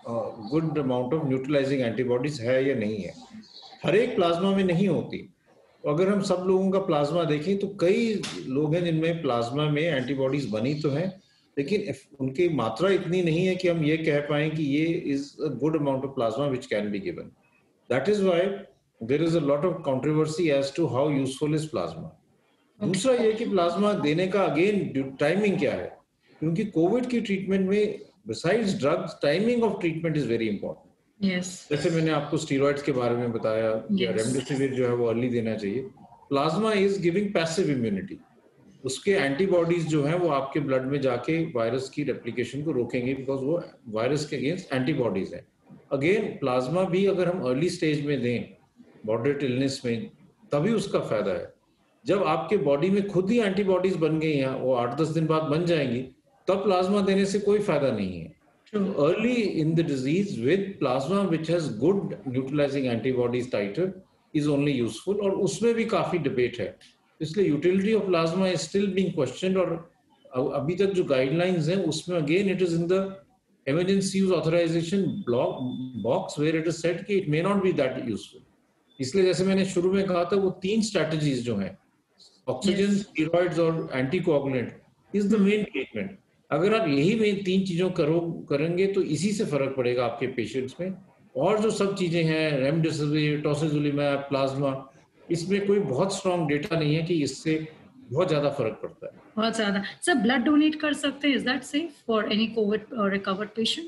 good amount of neutralising antibodies है या नहीं है। हर एक प्लाज्मा में नहीं होती। अगर हम सब लोगों का प्लाज्मा देखें तो कई लोग हैं जिनमें प्लाज्मा में एंटीबॉडीज बनी तो हैं, लेकिन उनकी मात्रा इतनी नहीं है कि हम ये कह पाए कि ये is a good amount of plasma which can be given. That is why there is a lot of controversy as to how useful is plasma. दूसरा ये कि प्लाज्मा देने का अगेन टाइमिंग क्या है, क्योंकि कोविड की ट्रीटमेंट में besides drugs timing of treatment is very important. Yes. जैसे मैंने आपको स्टीरॉइड्स के बारे में बताया, Yes. रेमडेसिविर जो है वो अर्ली देना चाहिए। Plasma is giving passive immunity. उसके एंटीबॉडीज जो हैं वो आपके ब्लड में जाके वायरस की रेप्लिकेशन को रोकेंगे, बिकॉज वो वायरस के अगेंस्ट एंटीबॉडीज हैं। अगेन प्लाज्मा भी अगर हम अर्ली स्टेज में दें मॉडरेट इलनेस में, तभी उसका फायदा है। जब आपके बॉडी में खुद ही एंटीबॉडीज बन गई हैं, वो आठ दस दिन बाद बन जाएंगी, तब प्लाज्मा देने से कोई फायदा नहीं है। Early in the disease with plasma which has good neutralising antibodies titer is only useful, और उसमें भी काफी डिबेट है, इसलिए utility of plasma is still being questioned. और अभी तक जो गाइडलाइंस हैं उसमें again it is in the emergency use authorisation block box where it is said कि it may not be that useful. इसलिए जैसे मैंने शुरू में कहा था, वो तीन स्ट्रेटजीज जो हैं, ऑक्सीजन, स्टेरॉइड्स और anticoagulant, is the main treatment. अगर आप यही में तीन चीजों करो करेंगे तो इसी से फर्क पड़ेगा आपके पेशेंट्स में। और जो सब चीजें हैं, रेमडेसिविर, टोसिलिजुमेब, प्लाज्मा, इसमें कोई बहुत स्ट्रॉन्ग डेटा नहीं है कि इससे बहुत ज्यादा फर्क पड़ता है। बहुत ज्यादा। सर ब्लड डोनेट कर सकते हैं, is that safe for any COVID recovered patient?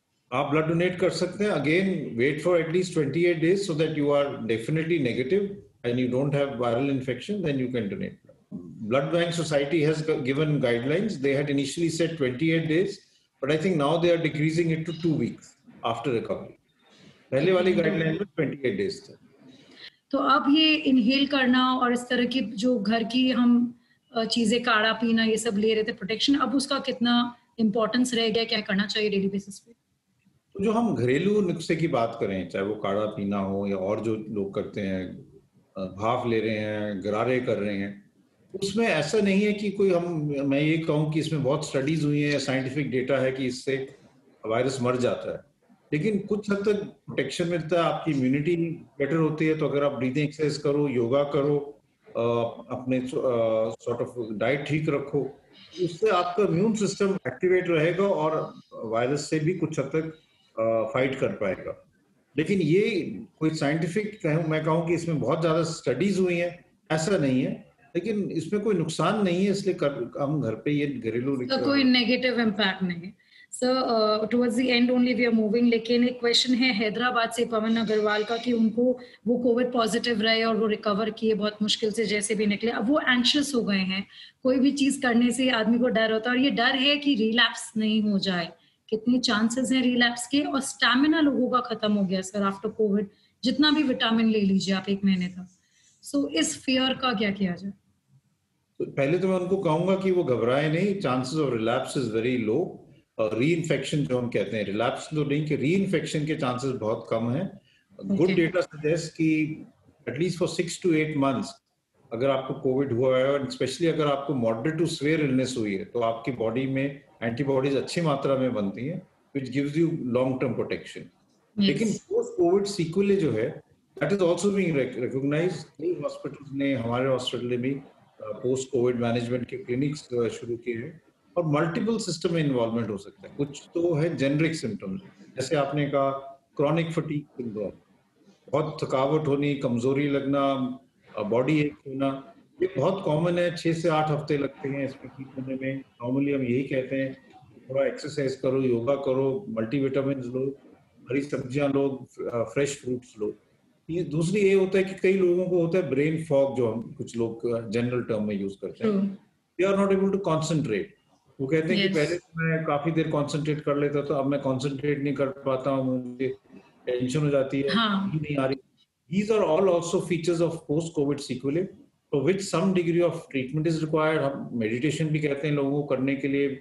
आप ब्लड डोनेट कर सकते हैं। Again wait for at least twenty-eight days so that you are definitely negative and you don't have viral infection, then you can donate blood. Blood Bank Society has given guidelines. They had initially said twenty-eight days, but I think now they are decreasing it to two weeks after recovery. पहले वाली guideline में twenty-eight days था। तो अब ये inhale करना और इस तरह की जो घर की हम चीजें, काढ़ा पीना, ये सब ले रहे थे प्रोटेक्शन, अब उसका कितना इंपॉर्टेंस रह गया, क्या करना चाहिए डेली बेसिस पे? तो जो हम घरेलू नुस्खे की बात करें, चाहे वो काढ़ा पीना हो या और जो लोग करते हैं, भाप ले रहे हैं, गरारे कर रहे हैं, उसमें ऐसा नहीं है कि कोई हम मैं ये कहूँ कि इसमें बहुत स्टडीज हुई हैं, साइंटिफिक डेटा है कि इससे वायरस मर जाता है, लेकिन कुछ हद तक प्रोटेक्शन मिलता है, आपकी इम्यूनिटी बेटर होती है। तो अगर आप ब्रीथिंग एक्सरसाइज करो, योगा करो, अपने सॉर्ट ऑफ डाइट ठीक रखो, उससे आपका इम्यून सिस्टम एक्टिवेट रहेगा और वायरस से भी कुछ हद तक फाइट कर पाएगा। लेकिन ये कोई साइंटिफिक कहूँ मैं कहूँ कि इसमें बहुत ज्यादा स्टडीज हुई हैं, ऐसा नहीं है, लेकिन इसमें कोई नुकसान नहीं है, इसलिए कर, हम घर पे ये घरेलू तो कोई नेगेटिव इम्पैक्ट नहीं है। Sir towards the end only we are moving, लेकिन एक क्वेश्चन है हैदराबाद से पवन अग्रवाल का कि उनको वो कोविड पॉजिटिव रहे और वो रिकवर किए बहुत मुश्किल से, जैसे भी निकले, अब वो एंशियस हो गए हैं। कोई भी चीज करने से आदमी को डर होता है, और ये डर है कि रिलैप्स नहीं हो जाए। कितनी चांसेस हैं रिलैप्स के? और स्टैमिना लोगों का खत्म हो गया सर आफ्टर कोविड, जितना भी विटामिन ले लीजिए आप एक महीने तक। सो so, इस फियर का क्या किया जाए? तो पहले तो मैं उनको कहूंगा कि वो घबराए नहीं, chances of relapse is very low. और री इन्फेक्शन जो हम कहते हैं, रिलैप्स तो नहीं, कि री इन्फेक्शन के चांसेस बहुत कम है। गुड डेटा सजेस्ट कि at least for six to eight months अगर आपको कोविड हुआ है, और स्पेशली अगर आपको मॉडरेट टू सीवियर इलनेस हुई है, तो आपकी बॉडी में एंटीबॉडीज अच्छी मात्रा में बनती हैं, which gives you long term protection. लेकिन पोस्ट कोविड सीक्वेल जो है, that is also being recognised. कई हॉस्पिटल्स ने, हमारे हॉस्पिटल ने भी पोस्ट कोविड मैनेजमेंट के क्लिनिक्स शुरू किए हैं, और मल्टीपल सिस्टम में इन्वॉल्वमेंट हो सकता है। कुछ तो है जेनरिक सिम्टम्स, जैसे आपने कहा क्रॉनिक फटीग सिंड्रोम, बहुत थकावट होनी, कमजोरी लगना, बॉडी एक होना, ये बहुत कॉमन है। छह से आठ हफ्ते लगते हैं इसमें ठीक होने में। नॉर्मली हम यही कहते हैं थोड़ा एक्सरसाइज करो, योगा करो, मल्टीविटामिन लो, हरी सब्जियां लो, फ्रेश फ्रूट्स लो। ये दूसरी ये होता है कि कई लोगों को होता है ब्रेन फॉग, जो हम कुछ लोग जनरल टर्म में यूज करते हैं, they are not able to concentrate. वो कहते हैं yes. कि पहले मैं काफी देर कॉन्सेंट्रेट कर लेता था, अब मैं कॉन्सेंट्रेट नहीं कर पाता हूँ, मुझे टेंशन हो जाती है, हाँ. नहीं आ रही। These are all also features of post-COVID sequelae, for which some degree of treatment is required. हम मेडिटेशन भी कहते हैं लोगों को करने के लिए,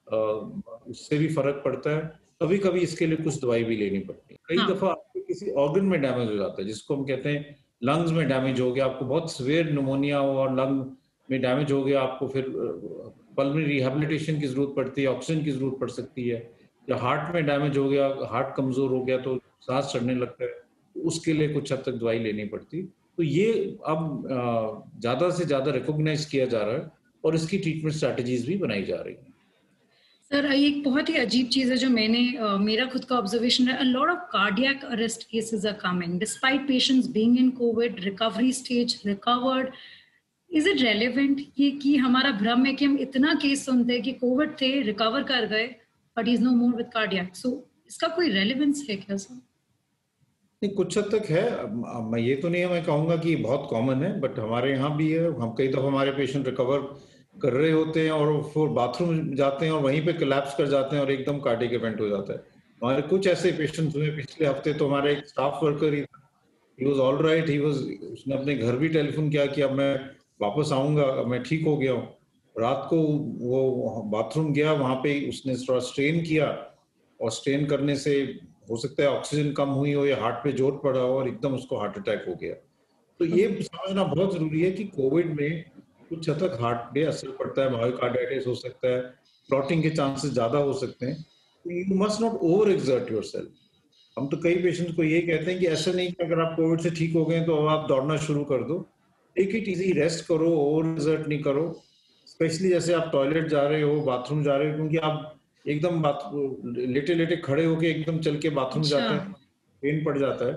उससे भी फर्क पड़ता है। कभी कभी इसके लिए कुछ दवाई भी लेनी पड़ती है। कई हाँ. दफा आपके किसी ऑर्गन में डैमेज हो जाता है, जिसको हम कहते हैं लंग्स में डैमेज हो गया, आपको बहुत सीवियर निमोनिया हो और लंग में डैमेज हो गया, आपको फिर पल्मोनरी रिहैबिलिटेशन की जरूरत पड़ती है, ऑक्सीजन की जरूरत पड़ सकती है। या हार्ट में डैमेज हो गया, हार्ट कमजोर हो गया तो सांस चढ़ने लगता है, तो उसके लिए कुछ हद तक दवाई लेनी पड़ती। तो ये अब ज्यादा से ज्यादा रिकॉग्नाइज किया जा रहा है और इसकी ट्रीटमेंट स्ट्रैटेजीज भी बनाई जा रही है। सर एक बहुत ही अजीब चीज है जो मैंने uh, मेरा खुद का ऑब्जर्वेशन है, a lot of cardiac arrest cases are coming despite patients being in COVID, recovery stage, recovered. Is it relevant ये कि हमारा भ्रम है कि हम इतना केस सुनते हैं कि कोविड थे, रिकवर कर गए, but he is no more with cardiac. So इसका कोई रेलेवेंस है क्या सर? नहीं, कुछ हद तक है। मैं ये तो नहीं मैं कहूँगा कि बहुत कॉमन है, बट हमारे यहाँ भी है। हम कई दफा हमारे पेशेंट रिकवर कर रहे होते हैं और फिर बाथरूम जाते हैं और वहीं पे कोलैप्स कर जाते हैं और एकदम कार्डियक इवेंट हो जाता है। हमारे कुछ ऐसे पेशेंट्स हुए पिछले हफ्ते, तो हमारे एक staff worker he he was all right, he was उसने अपने घर भी टेलीफोन किया कि अब मैं वापस आऊंगा, अब मैं ठीक हो गया हूँ। रात को वो बाथरूम गया, वहां पे उसने थोड़ा स्ट्रेन किया और स्ट्रेन करने से हो सकता है ऑक्सीजन कम हुई हो या हार्ट पे जोर पड़ा हो और एकदम उसको हार्ट अटैक हो गया। तो ये समझना बहुत जरूरी है कि कोविड में कुछ हद तक हार्ट पे असर पड़ता है, मायोकार्डाइटिस हो सकता है, क्लॉटिंग के चांसेस ज्यादा हो सकते हैं। तो you must not over exert yourself. हम तो कई पेशेंट्स को ये कहते हैं कि ऐसा नहीं कि अगर आप कोविड से ठीक हो गए तो अब आप दौड़ना शुरू कर दो। टेक इट इजी, रेस्ट करो, ओवर एक्सर्ट नहीं करो। स्पेशली जैसे आप टॉयलेट जा रहे हो, बाथरूम जा रहे हो, क्योंकि आप एकदम बात लेटे लेटे खड़े होके एकदम चल के बाथरूम जाते हैं, पेन पड़ जाता है।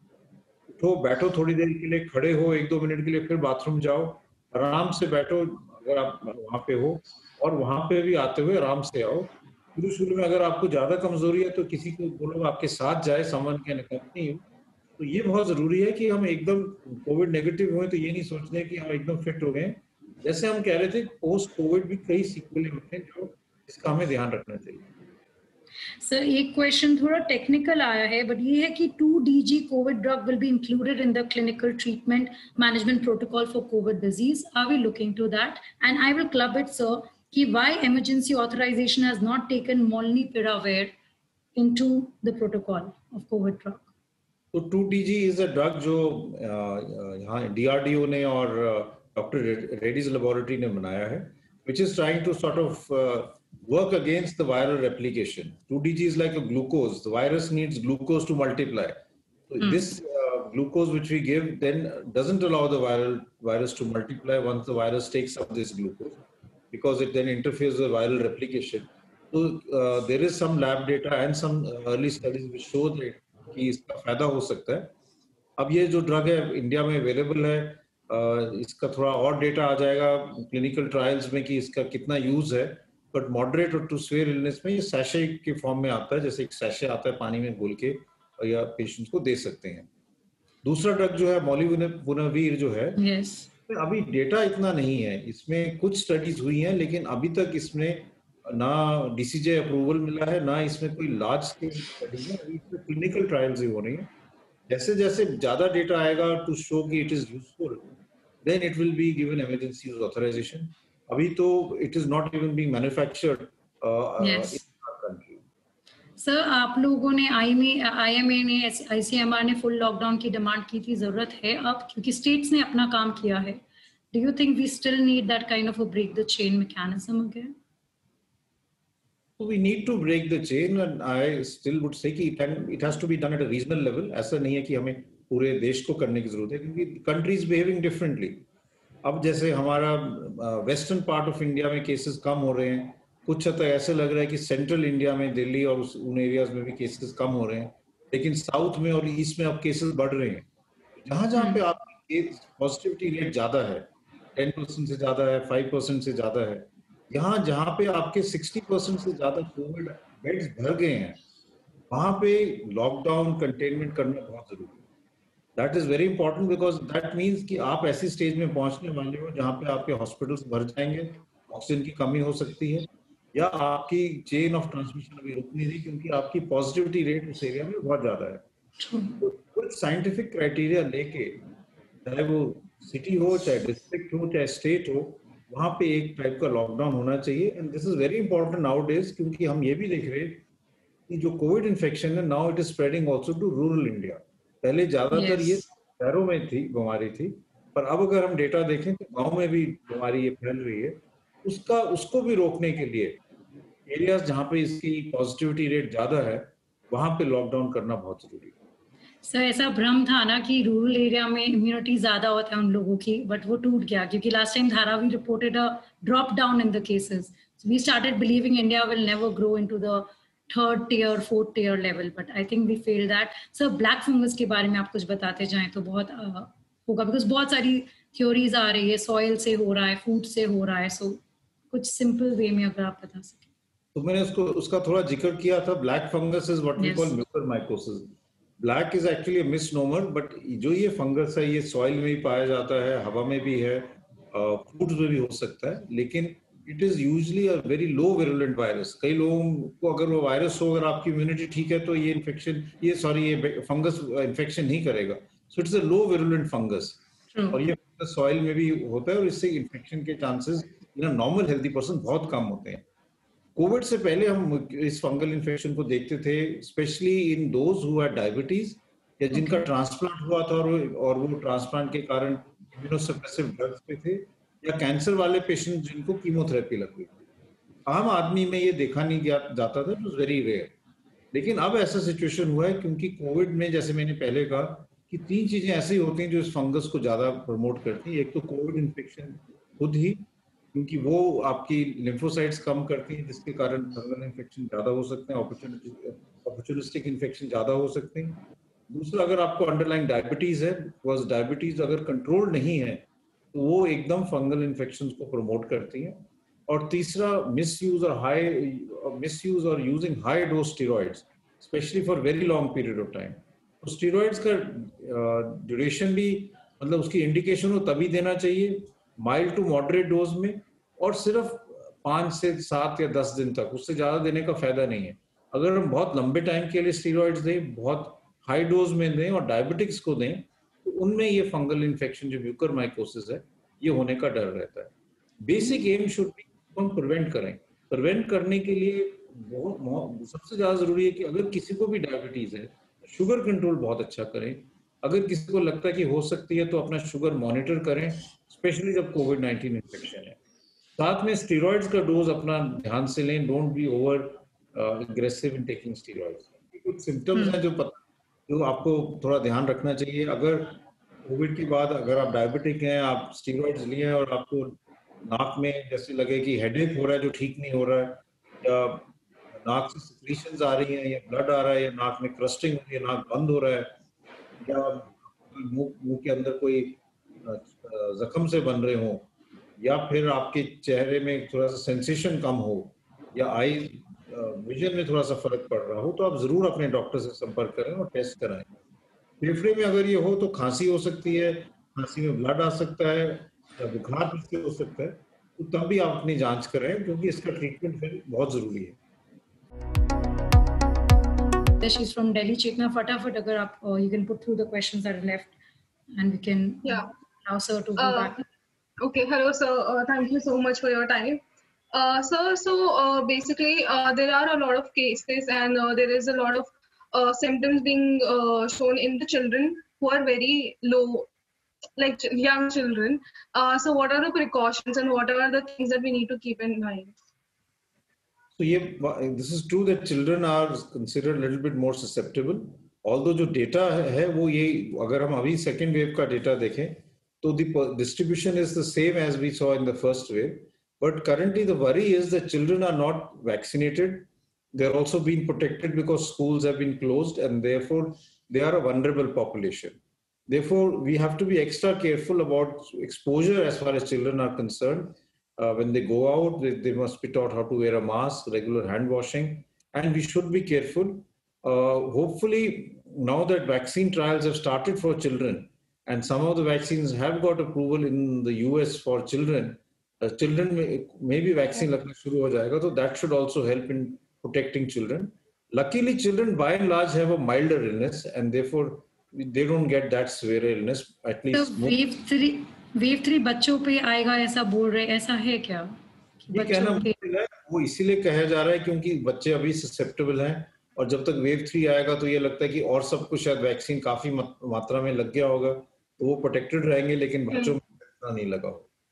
उठो, बैठो थोड़ी देर के लिए, खड़े हो एक दो मिनट के लिए, फिर बाथरूम जाओ, आराम से बैठो अगर आप वहां पे हो, और वहां पे भी आते हुए आराम से आओ। शुरू शुरू में अगर आपको ज्यादा कमजोरी है तो किसी को बोलो आपके साथ जाए, समवन कैन अकम्पनी यू। तो ये बहुत जरूरी है कि हम एकदम कोविड नेगेटिव हुए तो ये नहीं सोचते कि हम एकदम फिट हो गए। जैसे हम कह रहे थे, पोस्ट कोविड भी कई सीक्वेल होते हैं जो इसका हमें ध्यान रखना चाहिए। सर एक क्वेश्चन थोड़ा टेक्निकल आया है, बट ये है कि two D G COVID drug will be included in the clinical treatment management protocol for COVID disease. Are we looking to that? And I will club it sir कि why emergency authorisation has not taken molnupiravir into the protocol of COVID drug. तो two D G is a drug जो यहाँ D R D O ने और doctor Reddy's laboratory ने बनाया है, which is trying to sort of uh, work against the viral replication. Two D G is like a glucose. The virus needs glucose to multiply. So mm. this uh, glucose which we give then doesn't allow the viral virus to multiply once the virus takes up this glucose, because it then interferes with viral replication. So uh, there is some lab data and some early studies which show that कि इसका फायदा हो सकता है। अब ये जो drug है इंडिया में अवेलेबल है, Uh, इसका थोड़ा और डेटा आ जाएगा क्लिनिकल ट्रायल्स में कि इसका कितना यूज है, बट मॉडरेट और टू सीवियर इलनेस में ये सैशे के फॉर्म में आता है, जैसे एक सैशे आता है पानी में घोल के, या पेशेंट्स को दे सकते हैं। दूसरा ड्रग जो है मॉलिनुपिराविर जो है, yes. अभी डेटा इतना नहीं है, इसमें कुछ स्टडीज हुई हैं लेकिन अभी तक इसमें ना डीसीजे अप्रूवल मिला है, ना इसमें कोई लार्ज स्केल स्टडी है, अभी इसमें क्लिनिकल ट्रायल्स ही हो रही हैं। जैसे जैसे ज्यादा डेटा आएगा टू शो कि it is useful, then it will be given emergency use authorization. अभी तो it is not even being manufactured uh, yes. uh, in our country. Sir आप लोगों ने आई एम ए ने आई सी एम आर ने full lockdown की demand की थी, जरूरत है अब क्योंकि स्टेट्स ने अपना काम किया है। Do you think we still need that kind of a break the chain mechanism again? So we need to break the chain, and I still would say कि it, can, it has to be done at a regional level. ऐसा नहीं है कि हमें पूरे देश को करने की जरूरत है, क्योंकि कंट्रीज बिहेविंग डिफरेंटली। अब जैसे हमारा वेस्टर्न पार्ट ऑफ इंडिया में केसेस कम हो रहे हैं, कुछ हद तक ऐसे लग रहा है कि सेंट्रल इंडिया में दिल्ली और उन एरियाज में भी केसेस कम हो रहे हैं, लेकिन साउथ में और ईस्ट में अब केसेस बढ़ रहे हैं। जहां जहां पे आपकी पॉजिटिविटी रेट ज्यादा है, टेन परसेंट से ज्यादा है, फाइव परसेंट से ज्यादा है, यहाँ जहाँ पे आपके सिक्सटी परसेंट से ज्यादा कोविड बेड्स भर गए हैं, वहां पे लॉकडाउन कंटेनमेंट करना बहुत जरूरी है। That is very important, because that means कि आप ऐसी स्टेज में पहुंचने वाले हो जहाँ पे आपके हॉस्पिटल्स भर जाएंगे, ऑक्सीजन की कमी हो सकती है, या आपकी चेन ऑफ ट्रांसमिशन अभी रुक नहीं रही क्योंकि आपकी पॉजिटिविटी रेट उस एरिया में बहुत ज्यादा है। तो कुछ साइंटिफिक क्राइटेरिया लेके, चाहे वो सिटी हो, चाहे डिस्ट्रिक्ट हो, चाहे स्टेट हो, वहां पे एक टाइप का लॉकडाउन होना चाहिए। And this is very important nowadays, क्योंकि हम ये भी देख रहे हैं कि जो कोविड इन्फेक्शन है now it is spreading also to rural India. पहले ज्यादातर yes. ये शहरों में थी बीमारी थी, पर अब अगर हम डेटा देखें तो गांव में भी बीमारी ये फैल रही है। उसका उसको भी रोकने के लिए एरियाज जहाँ पे इसकी पॉजिटिविटी रेट ज्यादा है वहां पे लॉकडाउन करना बहुत जरूरी है। सर ऐसा भ्रम था ना कि रूरल एरिया में इम्यूनिटी ज्यादा होता है उन लोगों की, बट वो टूट गया क्योंकि last time Dharavi reported a drop down in the cases. We started believing India will never grow into the third tier fourth tier level, but I think we fail that. Sir black fungus के बारे में आप कुछ बताते जाएं तो बहुत uh, होगा, बिकॉज बहुत सारी थ्योरीज आ रही है, सॉइल से हो रहा है, फूड से हो रहा है, सो so, कुछ सिंपल वे में अगर आप बता सकें। तो मैंने उसको उसका थोड़ा जिक्र किया था। Black fungus is what we call mucormycosis. Black is actually a misnomer, but जो ये फंगस है ये सॉइल में भी पाया जाता है, हवा में भी है, फूड्स uh, में भी हो सकता है, लेकिन it is usually a very low virulent virus. कई लोगों को अगर वो वायरस हो, अगर आपकी इम्यूनिटी ठीक है तो ये इन्फेक्शन ये सॉरी ये फंगस इन्फेक्शन नहीं करेगा। So it's a low virulent fungus और ये सॉइल में भी होता है और इससे इन्फेक्शन के chances in normal healthy person बहुत कम होते हैं। कोविड से पहले हम इस फंगल इन्फेक्शन को देखते थे specially in those who had diabetes या जिनका ट्रांसप्लांट हुआ था और, और वो ट्रांसप्लांट के कारण इम्यूनोसप्रेसिव ड्रग्स पे थे, या कैंसर वाले पेशेंट जिनको कीमोथेरेपी लग गई थी। आम आदमी में ये देखा नहीं जाता था, इट वाज वेरी रेयर। लेकिन अब ऐसा सिचुएशन हुआ है क्योंकि कोविड में जैसे मैंने पहले कहा कि तीन चीजें ऐसी होती हैं जो इस फंगस को ज्यादा प्रमोट करती हैं। एक तो कोविड इन्फेक्शन खुद ही, क्योंकि वो आपकी लिम्फोसाइट्स कम करती हैं जिसके कारण फंगल इन्फेक्शन ज्यादा हो सकते हैं, अपॉर्चुनिस्टिक इन्फेक्शन ज्यादा हो सकते हैं। दूसरा, अगर आपको अंडरलाइन डायबिटीज है, बिकॉज डायबिटीज अगर कंट्रोल नहीं है तो वो एकदम फंगल इन्फेक्शंस को प्रमोट करती हैं। और तीसरा, मिसयूज और हाई मिसयूज और using high dose steroids specially for very long period of time. तो स्टेरॉइड्स का ड्यूरेशन भी, मतलब उसकी इंडिकेशन हो तभी देना चाहिए, माइल्ड टू मॉडरेट डोज में, और सिर्फ पाँच से सात या दस दिन तक, उससे ज्यादा देने का फायदा नहीं है। अगर हम बहुत लंबे टाइम के लिए स्टेरॉइड्स दें, बहुत हाई डोज में दें और डायबिटिक्स को दें, तो उनमें ये फंगल इन्फेक्शन जो म्यूकरमाइकोसिस है ये होने का डर रहता है। बेसिक एम शुड बी हम प्रिवेंट करें। प्रिवेंट करने के लिए बहुत सबसे ज्यादा जरूरी है कि अगर किसी को भी डायबिटीज है, शुगर कंट्रोल बहुत अच्छा करें। अगर किसी को लगता है कि हो सकती है तो अपना शुगर मॉनिटर करें, स्पेशली जब कोविड नाइनटीन इन्फेक्शन है। साथ में स्टेरॉइड्स का डोज अपना ध्यान से लें, don't be over aggressive in taking steroids. कुछ सिम्टम्स हैं जो पता जो आपको थोड़ा ध्यान रखना चाहिए। अगर कोविड के बाद अगर आप डायबिटिक हैं, आप स्टेरॉइड्स लिए हैं और आपको नाक में जैसे लगे कि हेडेक हो रहा है जो ठीक नहीं हो रहा है, या नाक से सिक्रीशंस आ रही हैं, या ब्लड आ रहा है, या नाक में क्रस्टिंग हो रही है, नाक बंद हो रहा है, या मुंह मुंह के अंदर कोई जख्म से बन रहे हो, या फिर आपके चेहरे में थोड़ा सा सेंसेशन कम हो, या आई विजन में थोड़ा सा फर्क पड़ रहा हो, तो आप जरूर अपने डॉक्टर से संपर्क करें और टेस्ट कराएं। फेफड़े में अगर ये हो तो खांसी हो सकती है, खांसी में ब्लड आ सकता है, या बुखार इससे हो सकता है, तो तब भी आप अपनी जांच करें क्योंकि इसका ट्रीटमेंट फिर बहुत जरूरी है। She's from Delhi. Chetna, fatafat agar aap uh, you can put through the questions that are left and we can yeah allow sir to go uh, back. Okay, hello sir, uh, thank you so much for your time. Uh, sir, so uh, basically uh, there are a lot of cases and uh, there is a lot of uh, symptoms being uh, shown in the children who are very low, like young children. Uh, so what are the precautions and what are the things that we need to keep in mind? So yeah, this is true that children are considered a little bit more susceptible. Although जो data है वो ये, अगर हम अभी second wave का data देखें तो the distribution is the same as we saw in the first wave. But currently the worry is that children are not vaccinated. They're also being protected because schools have been closed and therefore they are a vulnerable population. Therefore, we have to be extra careful about exposure as far as children are concerned. Uh, when they go out, they, they must be taught how to wear a mask, regular hand washing, and we should be careful. Uh, hopefully, now that vaccine trials have started for children, and some of the vaccines have got approval in the U S for children, uh, children may, maybe vaccine lagna shuru ho jayega, so that should also help in protecting children. Luckily, children by and large have a milder illness, and therefore they don't get that severe illness. At least so wave three. Wave three बच्चों पे आएगा ऐसा बोल रहे, ऐसा है क्या? ये कहना मुश्किल है, वो इसीलिए कहा जा रहा है क्योंकि बच्चे अभी ससेप्टेबल हैं, और जब तक वेव थ्री आएगा तो ये लगता है कि और सब कुछ शायद वैक्सीन काफी मात्रा में लग गया होगा तो वो प्रोटेक्टेड रहेंगे, लेकिन बच्चों में इतना नहीं लगा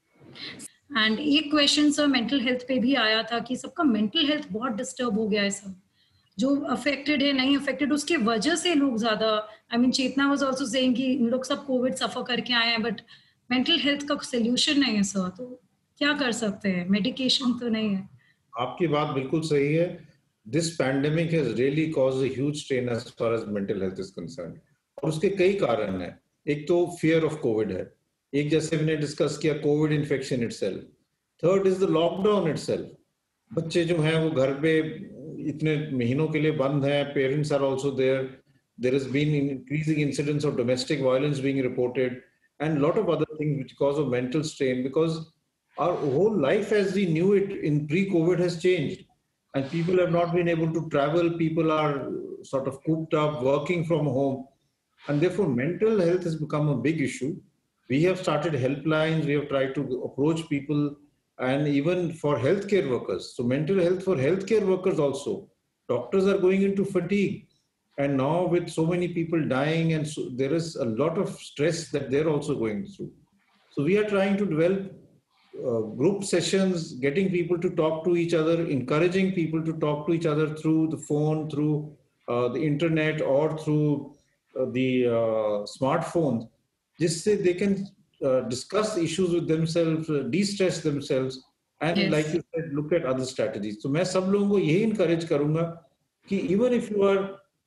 होगा। एंड एक क्वेश्चन सर मेंटल हेल्थ पे भी आया था कि सबका मेंटल हेल्थ बहुत डिस्टर्ब हो गया है सर, जो अफेक्टेड है नहीं अफेक्टेड उसके वजह से लोग ज्यादा, I mean Chetna was also saying कि इन लोग सब कोविड सफर करके आए हैं बट मेंटल हेल्थ का सोल्यूशन नहीं है सर, तो क्या कर सकते हैं? मेडिकेशन तो नहीं है। आपकी बात बिल्कुल सही है। This pandemic has really caused a huge strain as far as mental health is concerned, और उसके कई कारण हैं। एक तो फियर ऑफ कोविड है, एक जैसे मैंने डिस्कस किया covid infection itself, third is the lockdown itself. बच्चे जो हैं वो घर पे इतने महीनों के लिए बंद हैं, parents are also there, there has been increasing incidents of domestic violence being reported and lot of other things which cause of mental strain, because our whole life as we knew it in pre-COVID has changed and people have not been able to travel, people are sort of cooped up working from home, and therefore mental health has become a big issue. We have started helplines, we have tried to approach people, and even for healthcare workers, so mental health for healthcare workers also, doctors are going into fatigue. And now with so many people dying, and so there is a lot of stress that they're also going through. So we are trying to develop uh, group sessions, getting people to talk to each other, encouraging people to talk to each other through the phone, through uh, the internet, or through uh, the uh, smartphones, just so they can uh, discuss issues with themselves, uh, de-stress themselves, and yes, like you said, look at other strategies. So मैं सब लोगों को यही encourage करूँगा कि even if you are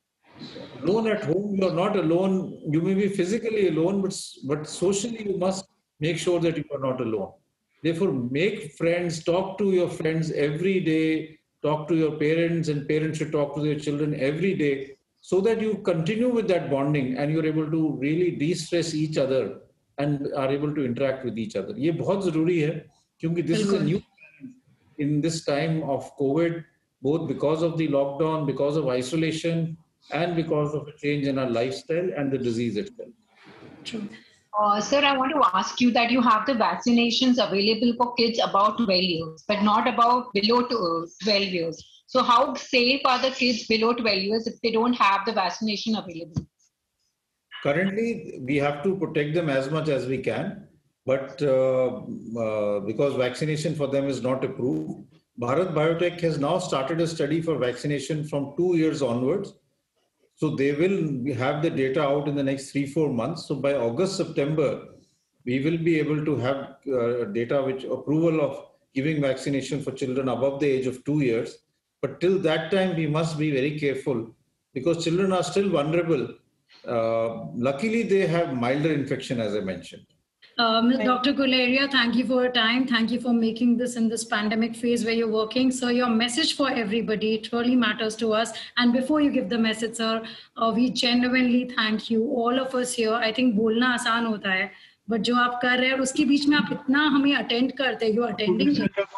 alone at home, you are not alone. You may be physically alone, but but socially you must make sure that you are not alone. Therefore, make friends, talk to your friends every day, talk to your parents, and parents should talk to their children every day, so that you continue with that bonding and you're able to really de-stress each other and are able to interact with each other. ये बहुत ज़रूरी है क्योंकि this is a new in this time of COVID, both because of the lockdown, because of isolation, and because of a change in our lifestyle and the disease itself. True. Uh, sir, I want to ask you that you have the vaccinations available for kids about twelve years, but not about below twelve years. So how safe are the kids below twelve years if they don't have the vaccination available? Currently, we have to protect them as much as we can, but uh, uh, because vaccination for them is not approved, Bharat Biotech has now started a study for vaccination from two years onwards. So they will have the data out in the next three, four months. So by August, September, we will be able to have uh, data which approval of giving vaccination for children above the age of two years. But till that time, we must be very careful because children are still vulnerable. Uh, luckily, they have milder infection, as I mentioned. Um, Doctor Guleria, thank you for your time. Thank you for making this in this pandemic phase where you're working. So your message for everybody, it really matters to us. And before you give the message, sir, uh, we genuinely thank you, all of us here. I think बोलना आसान होता है, but जो आप कर रहे हैं उसके बीच में आप इतना हमें attend करते हैं, you're attending.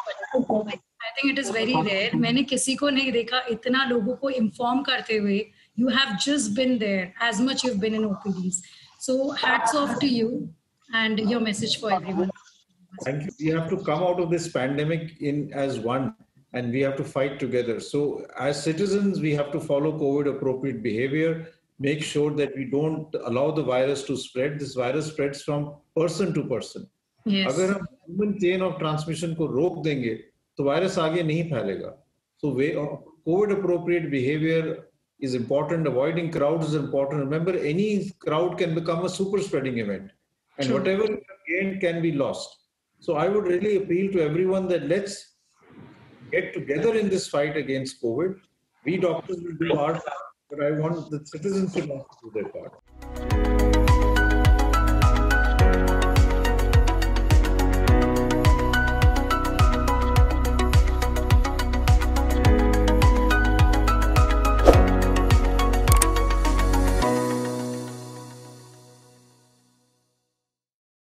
I think it is very rare. मैंने किसी को नहीं देखा इतना लोगों को inform करते हुए. You have just been there as much you've been in O P Ds. So hats off to you. And your message for everyone. Thank you. We have to come out of this pandemic in as one, and we have to fight together. So as citizens, we have to follow COVID appropriate behavior, make sure that we don't allow the virus to spread. This virus spreads from person to person. Yes. अगर हम human chain of transmission को रोक देंगे, तो virus आगे नहीं फैलेगा. So COVID appropriate behavior is important. Avoiding crowds is important. Remember, any crowd can become a super spreading event. And True. Whatever you have gained can be lost. So I would really appeal to everyone that let's get together in this fight against COVID. We doctors will do our part, but I want the citizens to also do their part.